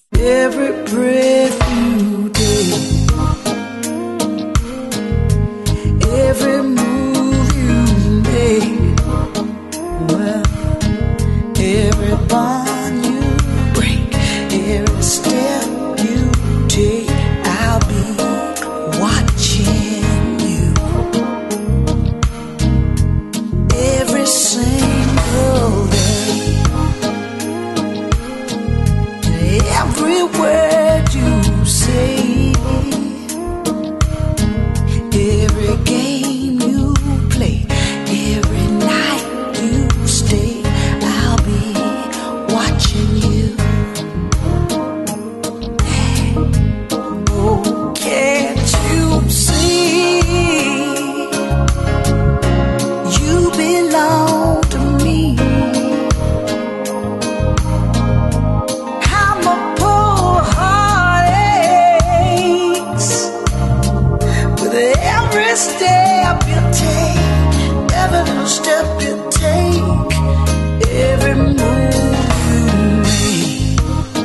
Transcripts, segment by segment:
Every breath you take, every move you make, well, every bond you break, every step you take, I'll be watching you. Every single day, every word you say, every game you play, every night you stay, I'll be watching you. Oh, can't you see? You belong to me. How my poor heart aches with every step you take, every little step you take, every move you make,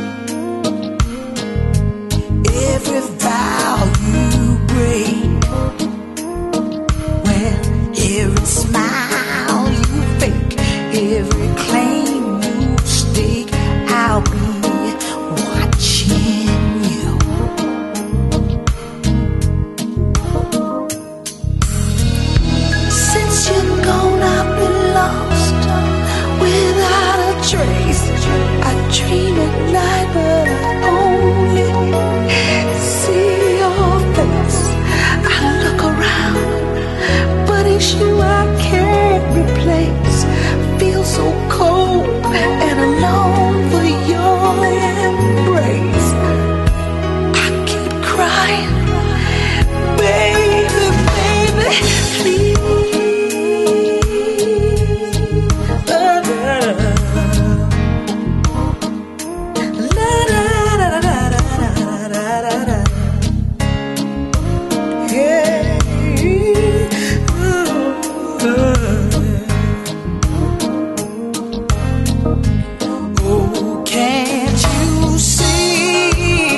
every vow you break, well, every smile you fake, every claim you stake, I'll be watching you. Since you're gone, I've been lost without a trace. I dream at night, but I only see your face. I look around, but it's you I can't replace. Feel so cold and alone for your embrace. I keep crying, baby, baby, please. Oh, can't you see?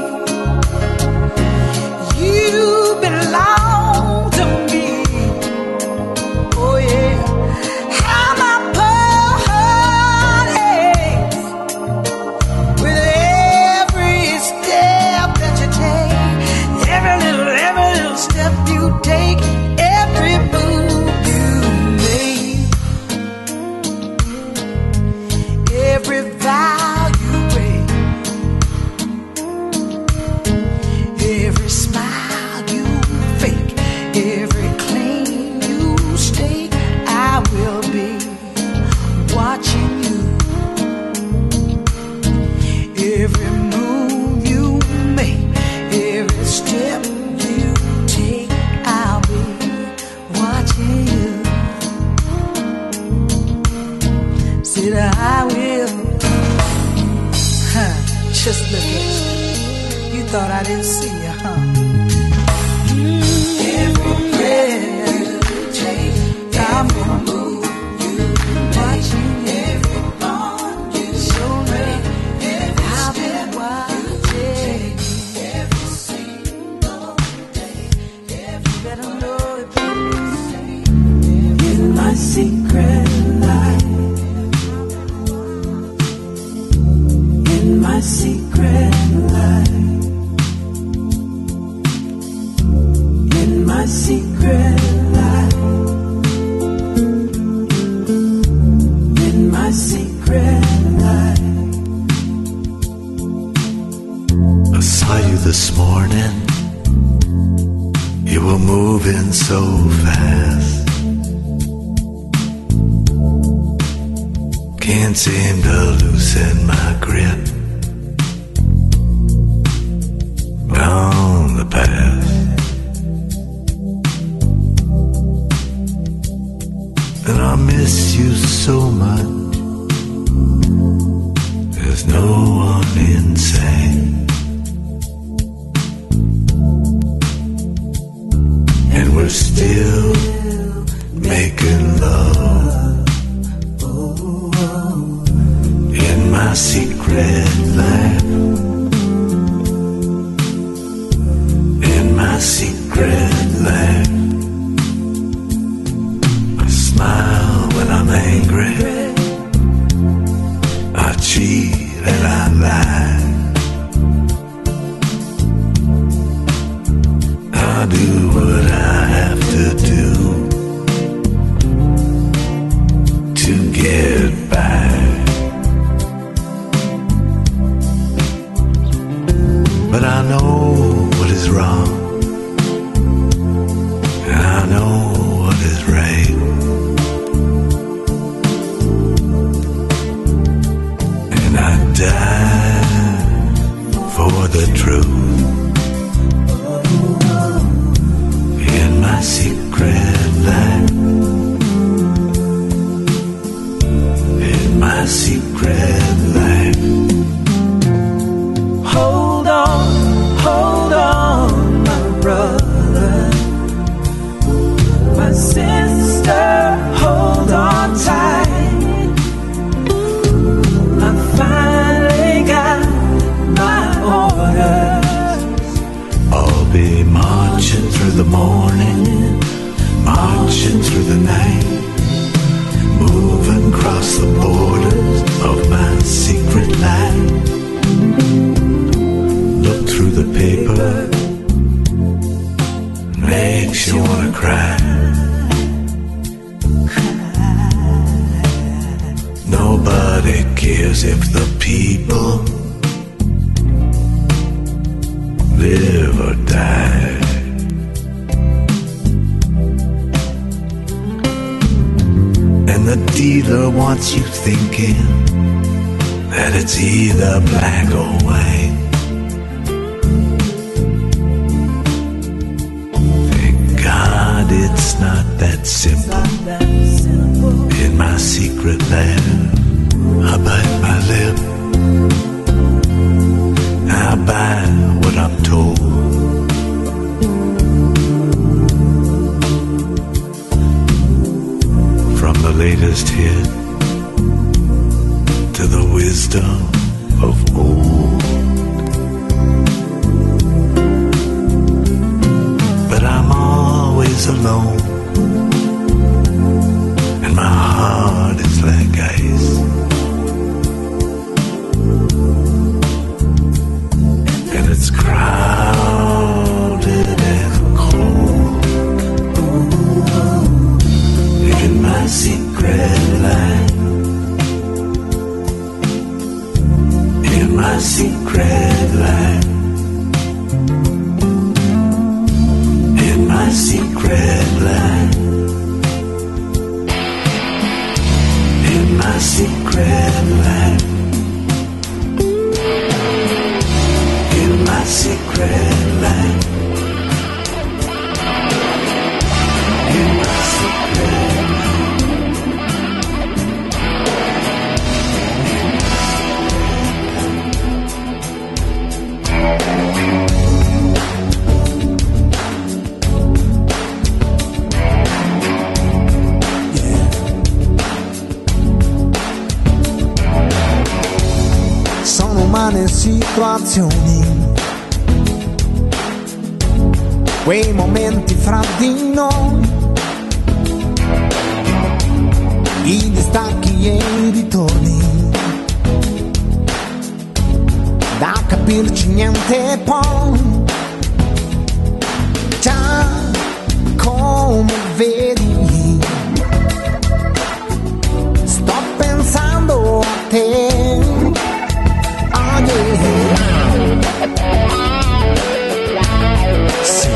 You belong to me. Oh yeah, how my poor heart aches with every step that you take, every little step you take, every move you make, every vow you break, every smile you fake, every claim you stake, I will be watching you. Every move you make, every step you take, I'll be watching you. Said I will. Just look at you. You thought I didn't see you, huh? Every breath you take, every move you make, every bond you break, every step you take, every single day, you better know it, baby. In my secret life, in my secret life, in my secret life, in my secret life. I saw you this morning. You were moving so fast. Can't seem to loosen my grip on the past. And I miss you so much. There's no one insane. And we're still making love in my secret I know what is wrong, and I know what is right, and I die for the truth in my secret life, in my secret life. Hold on, my brother, my sister, hold on tight. I finally got my orders. I'll be marching through the morning, marching through the night, moving across the borders of my secret life. Look through the paper, makes you wanna cry. Nobody cares if the people live or die. And the dealer wants you thinking that it's either black or white. Thank God it's not that simple. In my secret lab, I bite my lip. I buy what I'm told. From the latest hit to the wisdom of old. But I'm always alone, and my heart is like ice. And it's crowded and cold in my secret life, in my secret life, in my secret life, in my secret life, in my secret life, in my secret life. Sono umane situazioni, quei momenti fra di noi, i distacchi e i ritorni, da capirci niente poi. Già come vedi, sto pensando a te. Oh yeah. Sì,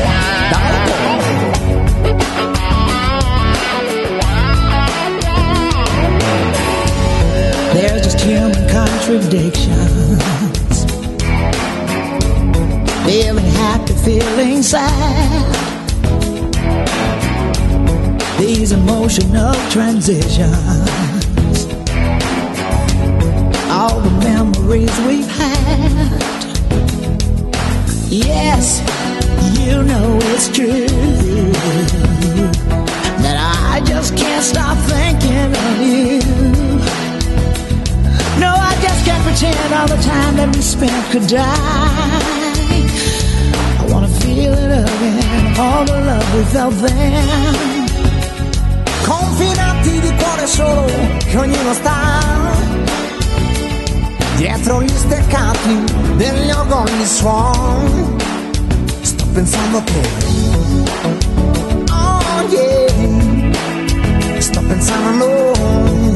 There's just human contradictions, feeling happy, feeling sad, these emotional transitions, all the memories we've had. Yes, you know it's true that I just can't stop thinking of you. No, I just can't pretend all the time that we spent could die. I wanna feel it again, all the love we felt then. confinati di cuore solo, che ognuno sta dietro gli steccati degli organi suon. Sto pensando a te, oh yeah, sto pensando a noi.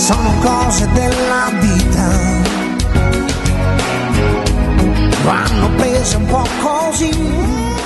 sono cose della vita, vanno prese un po' così.